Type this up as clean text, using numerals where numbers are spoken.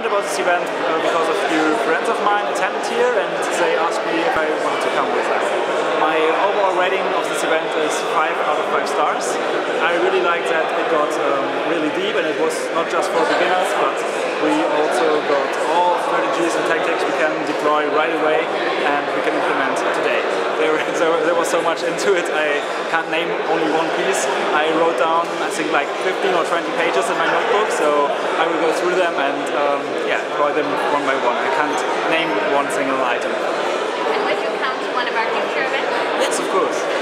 about this event because a few friends of mine attended here and they asked me if I wanted to come with them. My overall rating of this event is 5 out of 5 stars. I really liked that it got really deep and it was not just for beginners, but we also got all strategies and tactics we can deploy right away and we can implement today. There was so much into it, I can't name only one piece. I wrote down, I think, like 15 or 20 pages in my notebook, so I will go through them and deploy them one by one. I can't name one single item. And would you come to one of our future events? Yes, of course.